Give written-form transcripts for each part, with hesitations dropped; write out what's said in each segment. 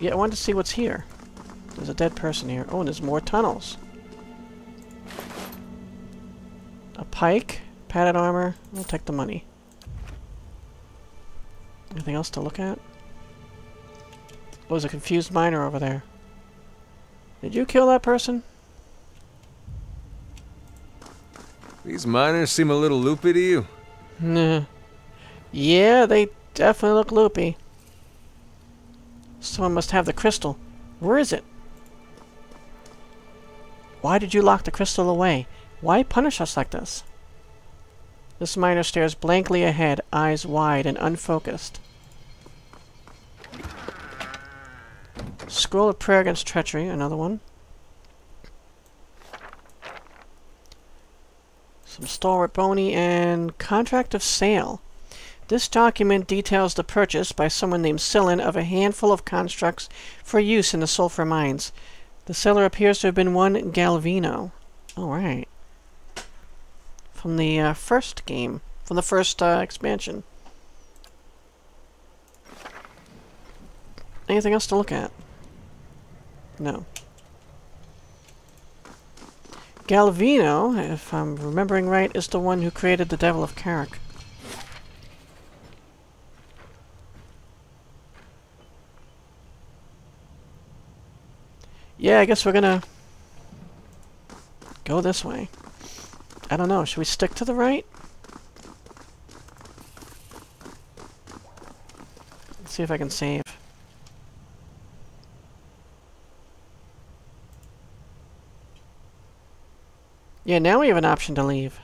Yeah, I wanted to see what's here. There's a dead person here. Oh, and there's more tunnels. A pike, padded armor. I'll take the money. Anything else to look at? Oh, there's a confused miner over there. Did you kill that person? These miners seem a little loopy to you. Nah. Yeah, they definitely look loopy. Someone must have the crystal. Where is it? Why did you lock the crystal away? Why punish us like this? This miner stares blankly ahead, eyes wide and unfocused. Scroll of prayer against treachery, another one. Some Stalwart Bony and contract of sale. This document details the purchase by someone named Sillin of a handful of constructs for use in the sulfur mines. The seller appears to have been one Galvino. Alright. From the first game. From the first expansion. Anything else to look at? No. Galvino, if I'm remembering right, is the one who created the Devil of Carrick. Yeah, I guess we're gonna go this way. I don't know, should we stick to the right? Let's see if I can save. Yeah, now we have an option to leave.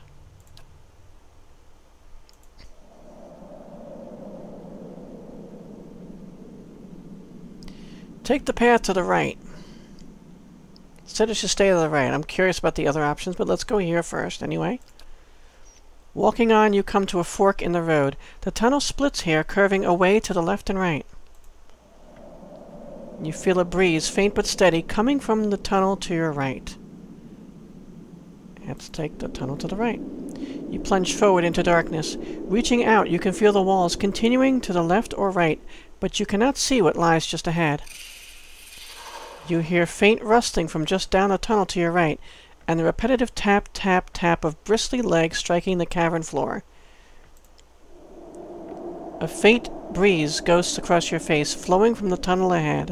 Take the path to the right. Said it should stay to the right. I'm curious about the other options, but let's go here first anyway. Walking on, you come to a fork in the road. The tunnel splits here, curving away to the left and right. You feel a breeze, faint but steady, coming from the tunnel to your right. Let's take the tunnel to the right. You plunge forward into darkness. Reaching out, you can feel the walls continuing to the left or right, but you cannot see what lies just ahead. You hear faint rustling from just down the tunnel to your right, and the repetitive tap, tap, tap of bristly legs striking the cavern floor. A faint breeze ghosts across your face, flowing from the tunnel ahead.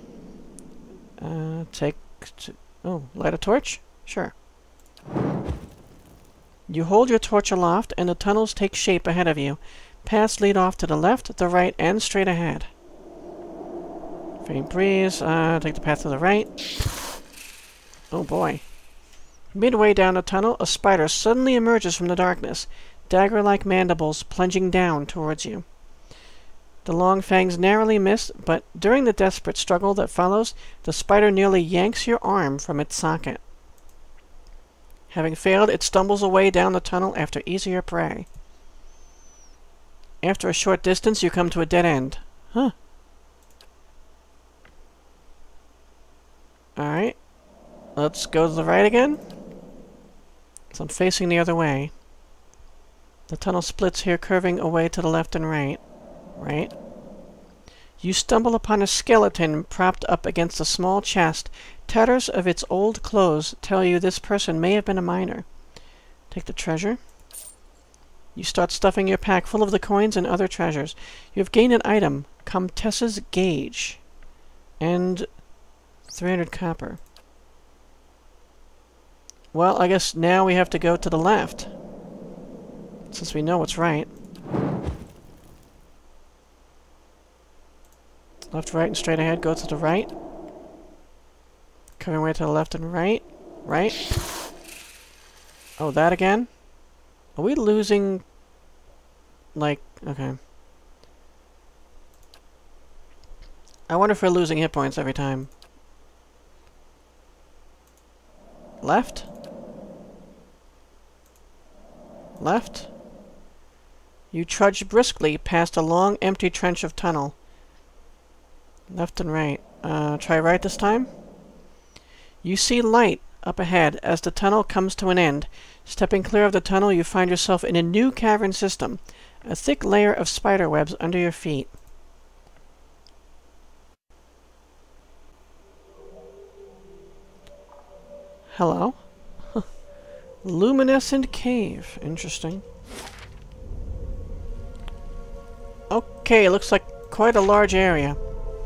Light a torch? Sure. You hold your torch aloft, and the tunnels take shape ahead of you. Paths lead off to the left, the right, and straight ahead. Faint breeze. Take the path to the right. Oh boy. Midway down the tunnel, a spider suddenly emerges from the darkness, dagger-like mandibles plunging down towards you. The long fangs narrowly miss, but during the desperate struggle that follows, the spider nearly yanks your arm from its socket. Having failed, it stumbles away down the tunnel after easier prey. After a short distance, you come to a dead end. Huh. Alright. Let's go to the right again. So I'm facing the other way. The tunnel splits here, curving away to the left and right. Right. You stumble upon a skeleton propped up against a small chest. Tatters of its old clothes tell you this person may have been a miner. Take the treasure. You start stuffing your pack full of the coins and other treasures. You have gained an item, Comtesse's Gauge, and 300 copper. Well, I guess now we have to go to the left, since we know what's right. Left, right, and straight ahead. Go to the right. Coming way to the left and right. Right. Oh, that again? Are we losing... like... okay. I wonder if we're losing hit points every time. Left? Left? You trudge briskly past a long, empty trench of tunnel. Left and right. Try right this time. You see light up ahead as the tunnel comes to an end. Stepping clear of the tunnel, you find yourself in a new cavern system. A thick layer of spider webs under your feet. Hello? Luminescent cave. Interesting. Okay, looks like quite a large area.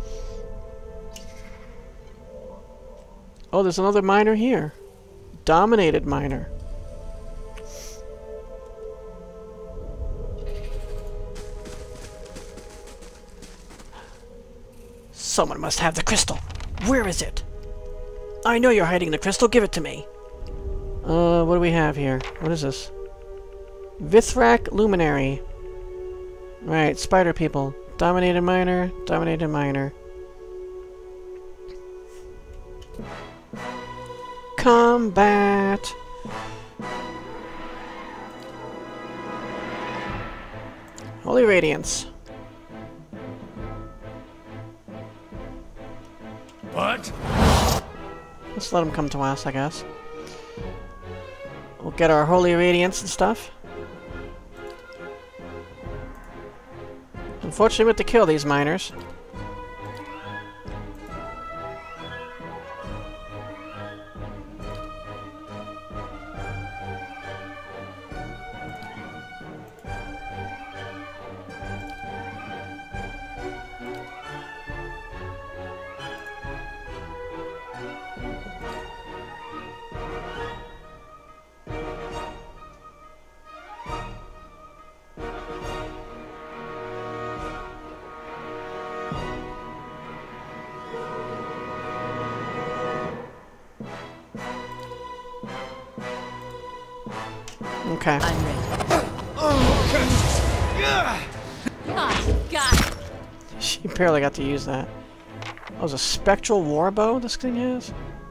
Oh, there's another miner here. Dominated miner. Someone must have the crystal. Where is it? I know you're hiding the crystal. Give it to me. What do we have here? What is this? Vithrak Luminary. Right, spider people. Dominated miner. Dominated miner. Combat! Holy Radiance. What? Let's let him come to us, I guess. We'll get our Holy Radiance and stuff. Unfortunately, we have to kill these miners. Okay. I'm ready. Oh, God. She barely got to use that. Oh, it's a spectral warbow this thing has?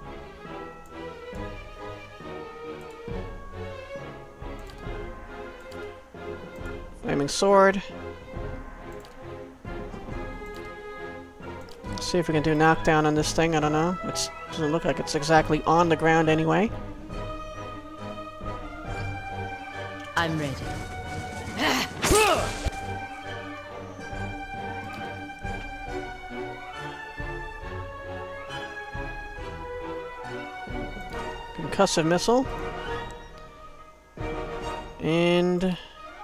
Flaming sword. See if we can do knockdown on this thing. I don't know. It doesn't look like it's exactly on the ground anyway. I'm ready. Concussive missile. And...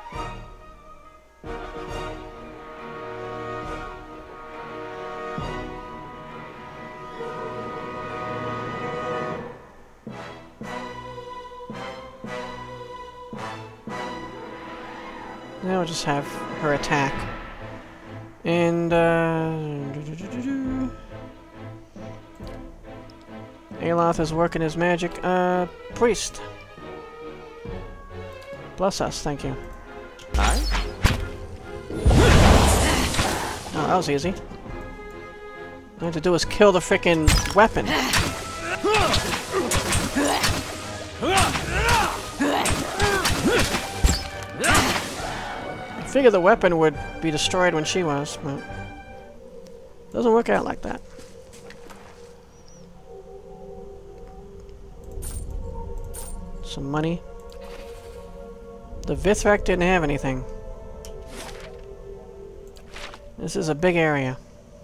now we'll just have her attack. And, Aloth is working his magic. Priest. Bless us, thank you. Hi? Oh, that was easy. All I have to do is kill the frickin' weapon. I figured the weapon would be destroyed when she was, but it doesn't work out like that. Some money. The Vithrak didn't have anything. This is a big area.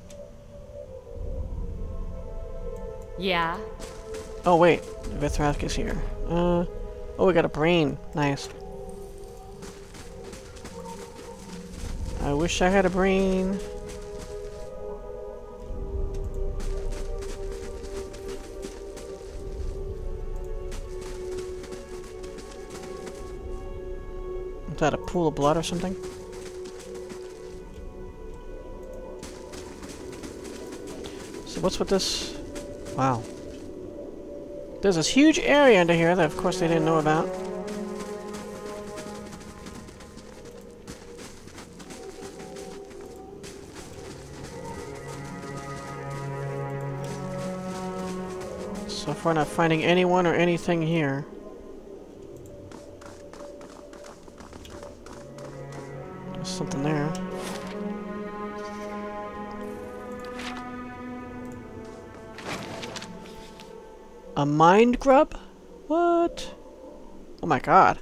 Yeah. Oh wait, Vithrak is here. Oh, we got a brain. Nice. I wish I had a brain. Is that a pool of blood or something? So what's with this? Wow. There's this huge area under here that of course they didn't know about. So far not finding anyone or anything here. There's something there. A mind grub? What? Oh my god.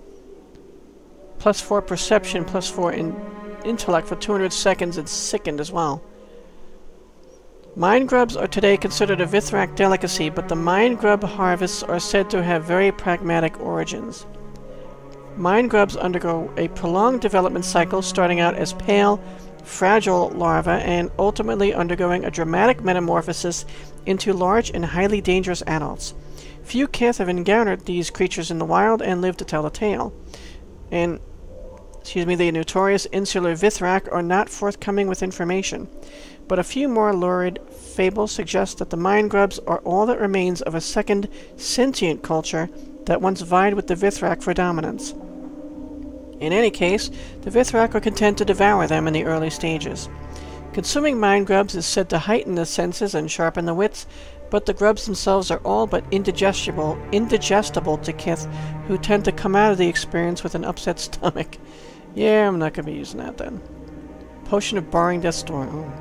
+4 perception, +4 in intellect for 200 seconds. It's sickened as well. Mine grubs are today considered a Vithrak delicacy, but the mine grub harvests are said to have very pragmatic origins. Mine grubs undergo a prolonged development cycle, starting out as pale, fragile larvae and ultimately undergoing a dramatic metamorphosis into large and highly dangerous adults. Few kith have encountered these creatures in the wild and lived to tell the tale. And, the notorious insular Vithrak are not forthcoming with information, but a few more lurid fables suggest that the mine grubs are all that remains of a second sentient culture that once vied with the Vithrak for dominance. In any case, the Vithrak are content to devour them in the early stages. Consuming mine grubs is said to heighten the senses and sharpen the wits, but the grubs themselves are all but indigestible to kith, who tend to come out of the experience with an upset stomach. Yeah, I'm not going to be using that then. Potion of Barring Death's Door. Oh.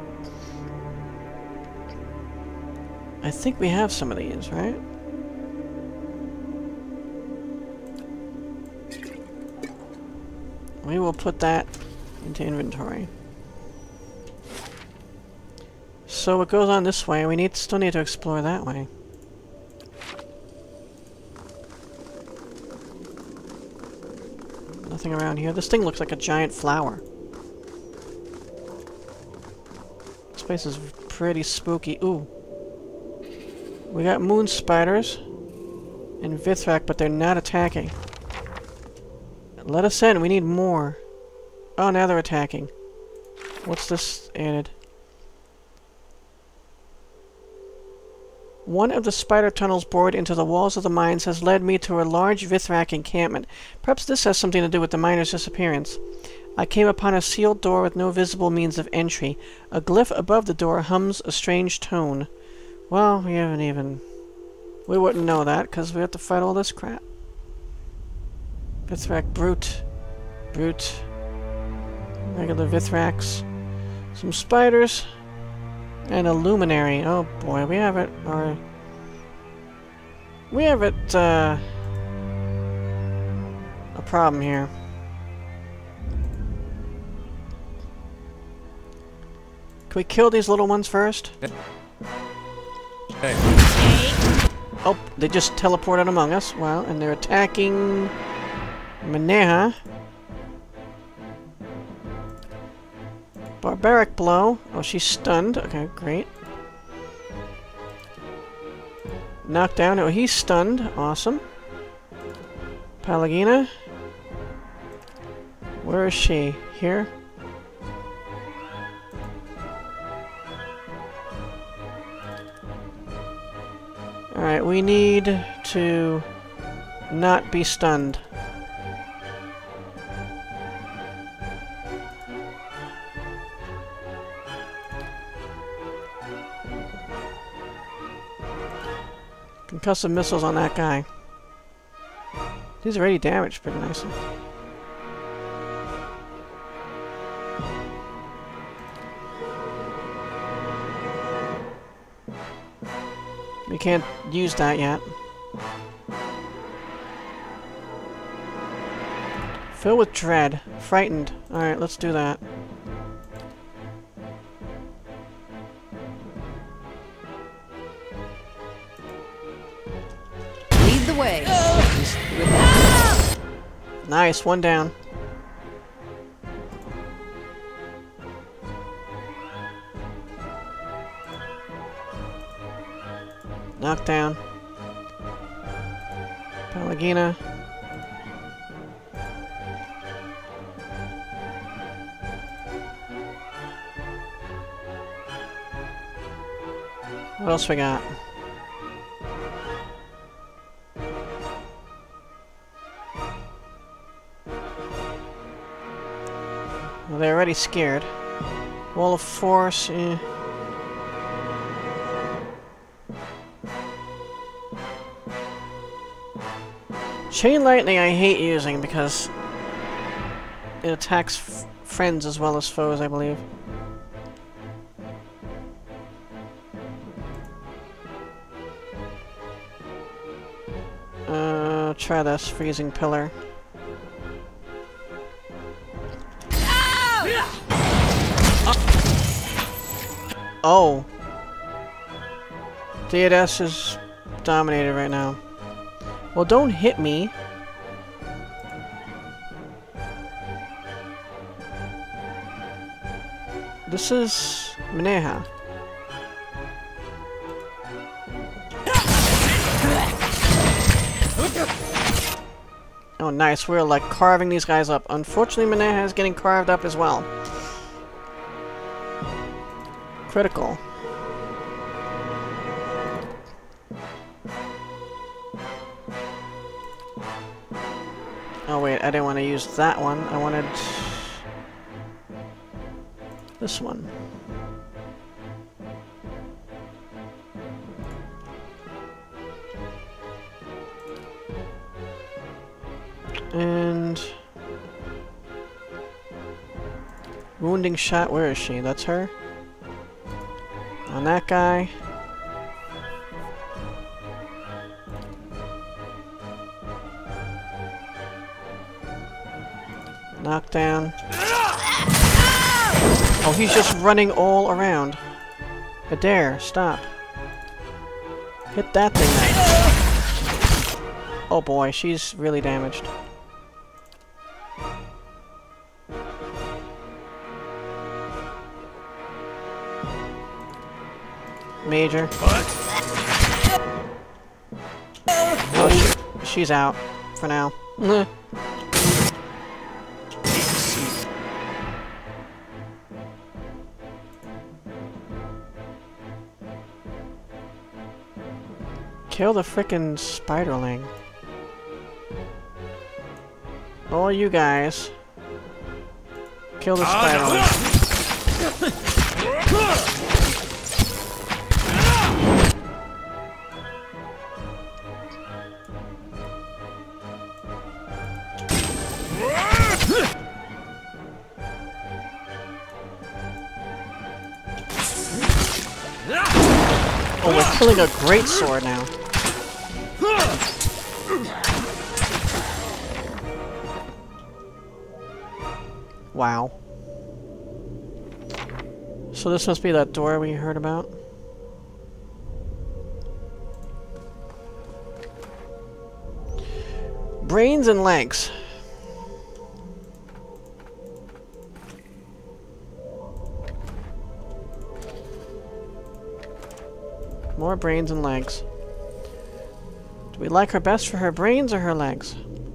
I think we have some of these, right? We will put that into inventory. So it goes on this way. We still need to explore that way. Nothing around here. This thing looks like a giant flower. This place is pretty spooky. Ooh. We got moon spiders and Vithrak, but they're not attacking. Let us in. We need more. Oh, now they're attacking. What's this added? One of the spider tunnels bored into the walls of the mines has led me to a large Vithrak encampment. Perhaps this has something to do with the miners' disappearance. I came upon a sealed door with no visible means of entry. A glyph above the door hums a strange tone. Well, we haven't even... We wouldn't know that, because we have to fight all this crap. Vithrak brute. Brute. Regular Vithraks. Some spiders. And a luminary. Oh boy, we have it. We have it, a problem here. Can we kill these little ones first? Hey. Oh, they just teleported among us. Wow, and they're attacking Maneha. Barbaric blow. Oh, she's stunned. Okay, great. Knockdown. Oh, he's stunned. Awesome. Palagina. Where is she? Here? Alright, we need to not be stunned. Concussive missiles on that guy. He's already damaged pretty nicely. We can't use that yet. Fill with dread. Frightened. Alright, let's do that. Lead the way. Nice, one down. Knockdown. Palagina. What else we got? Well, they're already scared. Wall of Force, eh. Chain Lightning I hate using because it attacks friends as well as foes, I believe. Try this. Freezing Pillar. Oh! DNS is dominated right now. Well, don't hit me. This is Mineha. Oh, nice. We're like carving these guys up. Unfortunately, Mineha is getting carved up as well. Critical. Oh wait, I didn't want to use that one. I wanted this one. And wounding shot, where is she? That's her. On that guy. Knockdown. Oh, he's just running all around. Adair, stop. Hit that thing then. Oh boy, she's really damaged. Major. Oh, she's out for now. Kill the frickin' spiderling. All you guys. Kill the spiderling. Oh, we're killing a great sword now. Wow. So this must be that door we heard about. Brains and legs. More brains and legs. Do we like her best for her brains or her legs?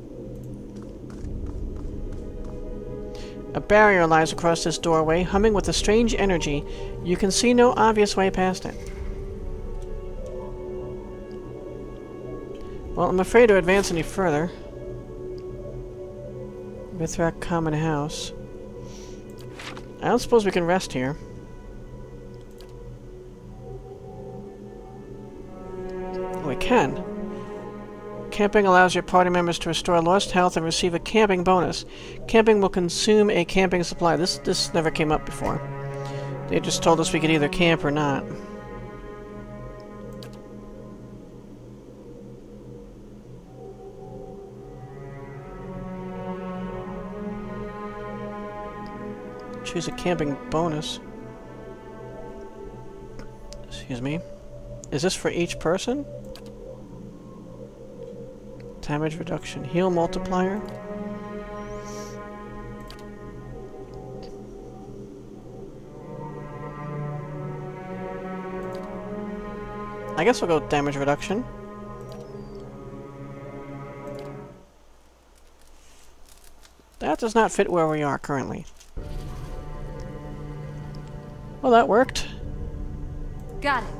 A barrier lies across this doorway, humming with a strange energy. You can see no obvious way past it. Well, I'm afraid to advance any further. Mithrak Common House. I don't suppose we can rest here. We can. Camping allows your party members to restore lost health and receive a camping bonus. Camping will consume a camping supply. This never came up before. They just told us we could either camp or not. Choose a camping bonus. Excuse me. Is this for each person? Damage reduction. Heal multiplier. I guess we'll go damage reduction. That does not fit where we are currently. Well, that worked. Got it.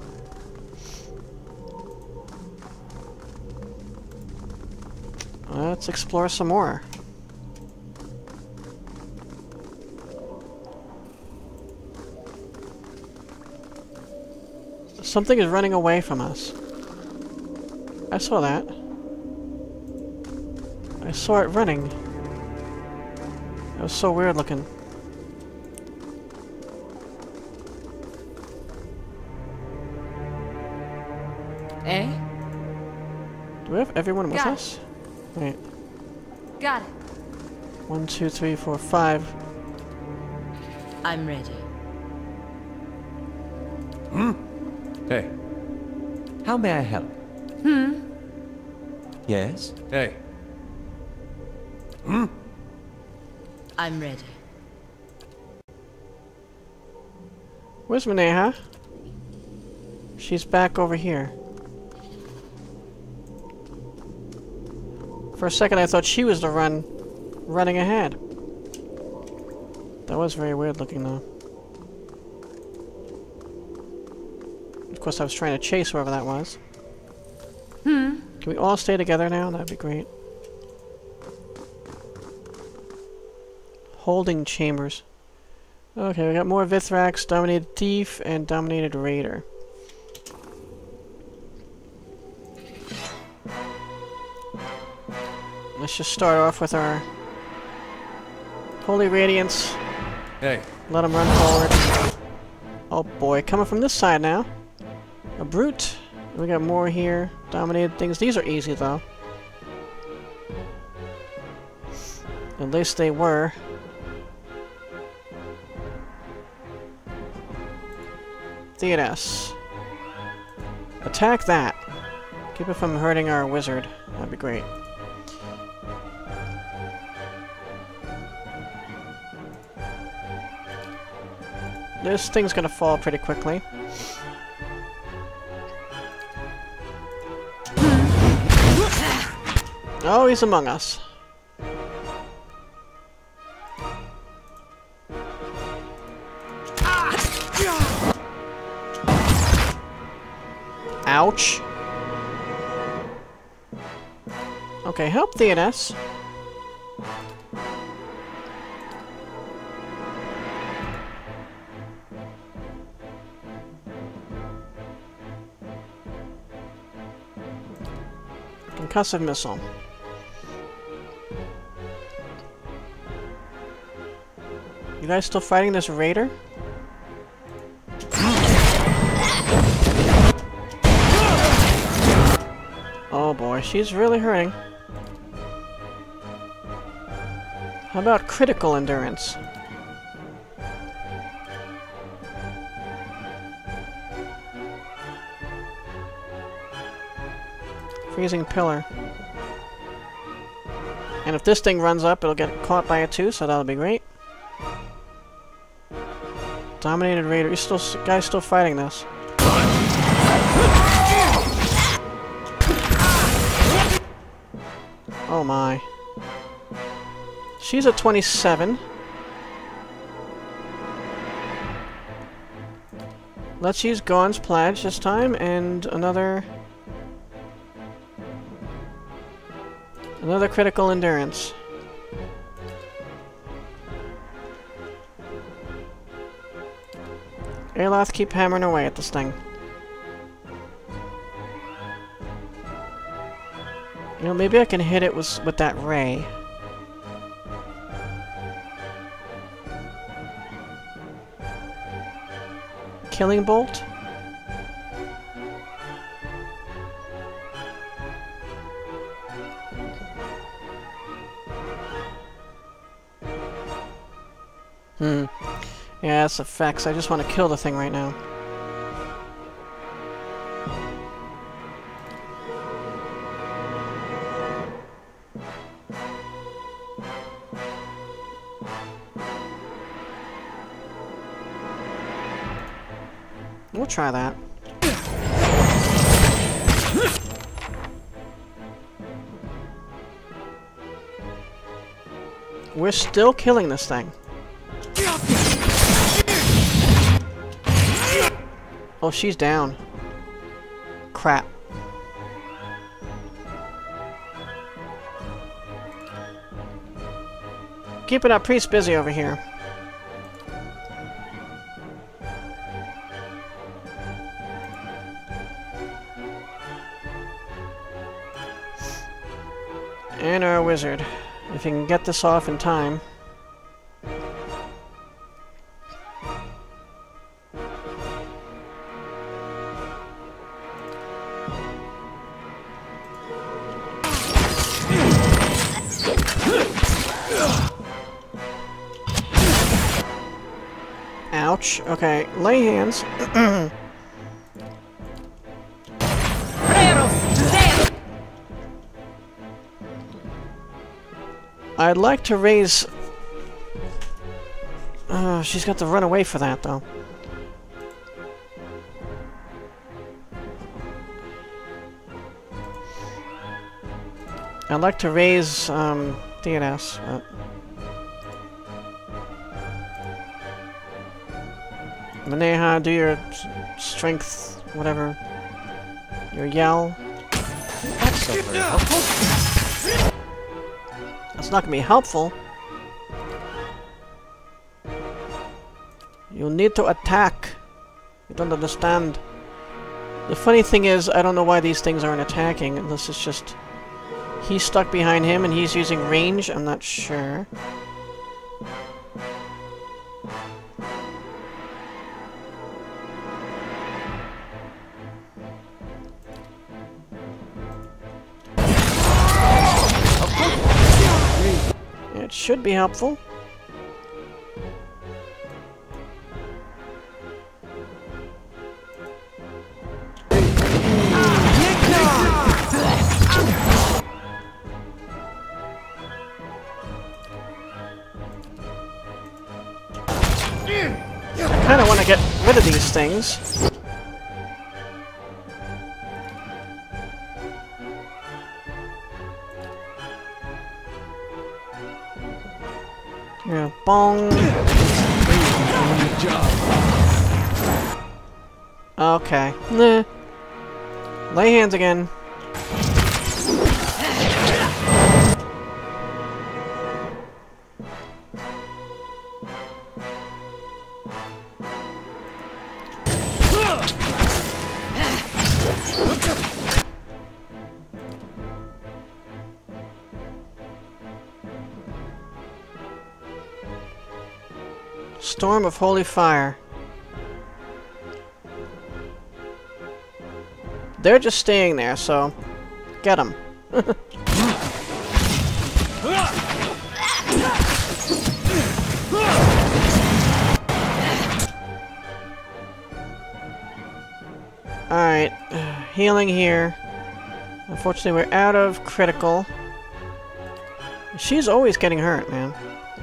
Let's explore some more. Something is running away from us. I saw that. I saw it running. It was so weird looking. Eh? Do we have everyone with Got us? Wait. Got it. 1, 2, 3, 4, 5. I'm ready. Hey, How may I help? Yes? Hey, I'm ready. Where's Maneha? She's back over here. For a second I thought she was the running ahead. That was very weird looking though. Of course I was trying to chase whoever that was. Can we all stay together now? That'd be great. Holding chambers. Okay, we got more Vithrax, Dominated Thief, and Dominated Raider. Let's just start off with our Holy Radiance. hey, Let them run forward. Oh boy, coming from this side now. A Brute. We got more here. Dominated things. These are easy though. At least they were. Theodas. Attack that. Keep it from hurting our wizard. That'd be great. This thing's gonna fall pretty quickly. Oh, he's among us. Ouch. Okay, help Theodas. Concussive missile. You guys still fighting this raider? Oh boy, she's really hurting. How about critical endurance? Freezing pillar. And if this thing runs up, it'll get caught by it too, so that'll be great. Dominated Raider. You still, guys still fighting this. Oh my. She's at 27. Let's use Gaun's Pledge this time, and another critical endurance. Aeloth, keep hammering away at this thing. You know, maybe I can hit it with that ray. Killing bolt? Yeah, that's effects. I just want to kill the thing right now. We'll try that. We're still killing this thing. Oh, she's down. Crap. Keeping our priest busy over here. And our wizard. If you can get this off in time. Ouch. Okay, lay hands. I'd like to raise... she's got to run away for that, though. I'd like to raise, DNS, but... Maneha, do your strength, whatever. Your yell. That's not very helpful. That's not gonna be helpful. You'll need to attack. You don't understand. The funny thing is, I don't know why these things aren't attacking, unless it's just... He's stuck behind him and he's using range, I'm not sure. It should be helpful. I kind of want to get rid of these things. Yeah, bong. Okay. Nah. Lay hands again. Storm of holy fire. They're just staying there, so get them. Alright, healing here. Unfortunately, we're out of critical. She's always getting hurt, man.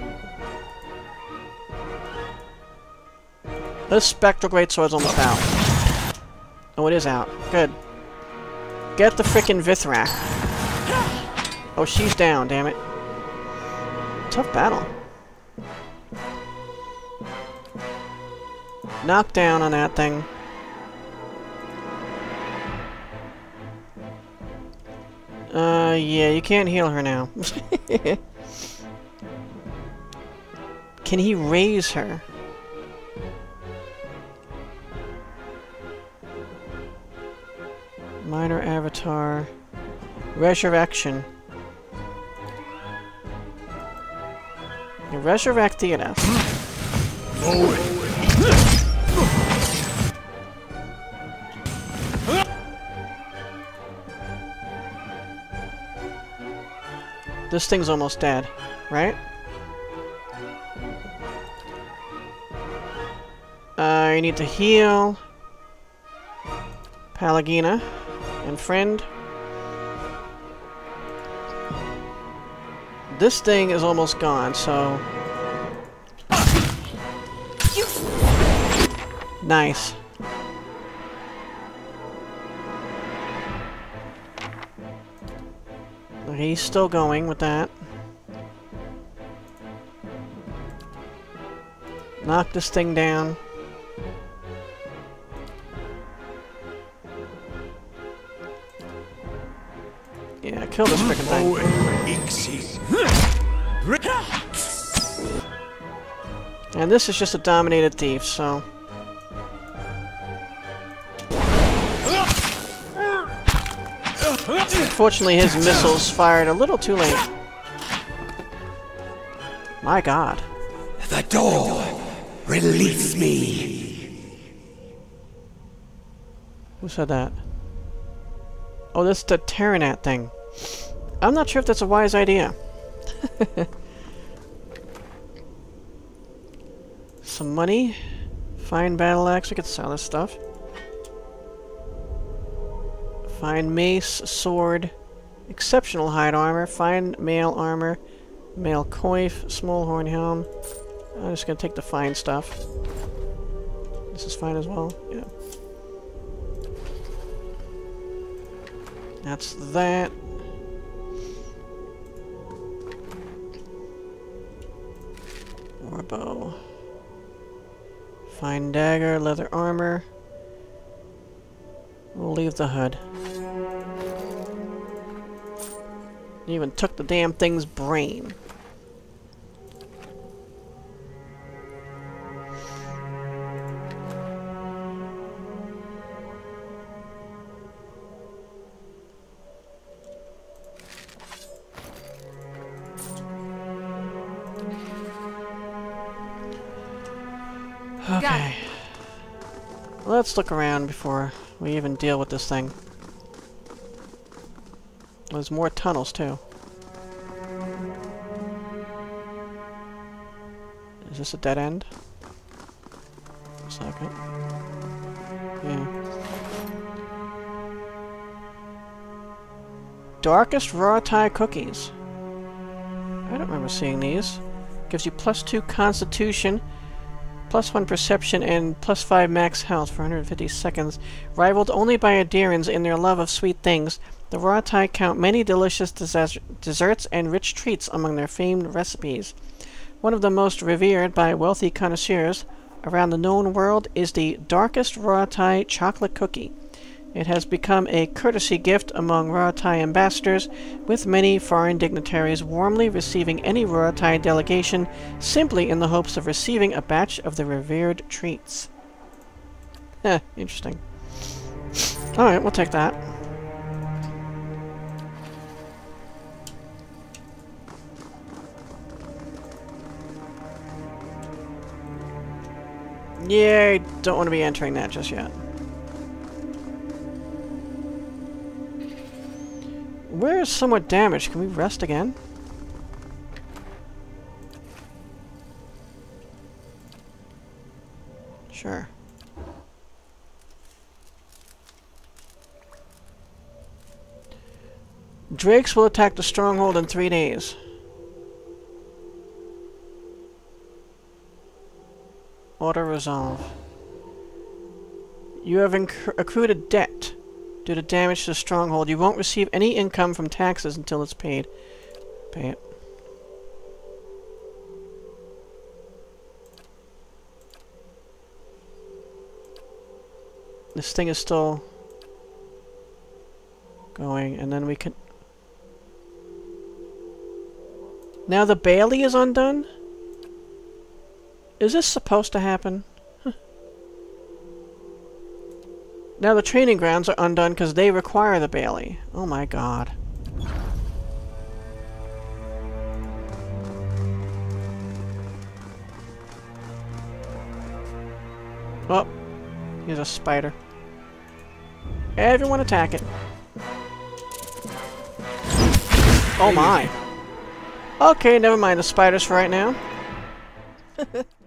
This Spectral Greatsword's almost out. Oh, it is out. Good. Get the frickin' Vithrak. Oh, she's down, damn it. Tough battle. Knock down on that thing. Yeah, you can't heal her now. Can he raise her? Minor avatar. Resurrection. You resurrect DNS. This thing's almost dead, right? You need to heal Palagina and friend. This thing is almost gone, so... Nice. He's still going with that. Knock this thing down. Yeah, kill this frickin' thing. And this is just a dominated thief, so... Unfortunately, his missiles fired a little too late. My god. The door! Release me! Who said that? Oh, that's the Terranat thing. I'm not sure if that's a wise idea. Some money. Fine battle axe. We could sell this stuff. Fine mace, sword. Exceptional hide armor. Fine mail armor. Male coif, small horn helm. I'm just gonna take the fine stuff. This is fine as well. Yeah. That's that. War bow. Fine dagger, leather armor. We'll leave the hood. Even took the damn thing's brain. Okay. Let's look around before we even deal with this thing. There's more tunnels, too. Is this a dead end? Looks like it. Yeah. Darkest raw tie cookies. I don't remember seeing these. Gives you +2 constitution, +1 perception, and +5 max health for 150 seconds. Rivaled only by Adirans in their love of sweet things, the raw tie count many delicious desserts and rich treats among their famed recipes. One of the most revered by wealthy connoisseurs around the known world is the darkest raw tie chocolate cookie. It has become a courtesy gift among raw tie ambassadors, with many foreign dignitaries warmly receiving any raw tie delegation simply in the hopes of receiving a batch of the revered treats. Interesting. Alright, we'll take that. Yeah, I don't want to be entering that just yet. We're somewhat damaged. Can we rest again? Sure. Drakes will attack the stronghold in 3 days. Auto resolve. You have accrued a debt due to damage to the stronghold. You won't receive any income from taxes until it's paid. Pay it. This thing is still going, and then we can... Now the Bailey is undone? Is this supposed to happen? Huh. Now the training grounds are undone because they require the Bailey. Oh my god. Oh, here's a spider. Everyone attack it. Oh my. Okay, never mind the spiders for right now.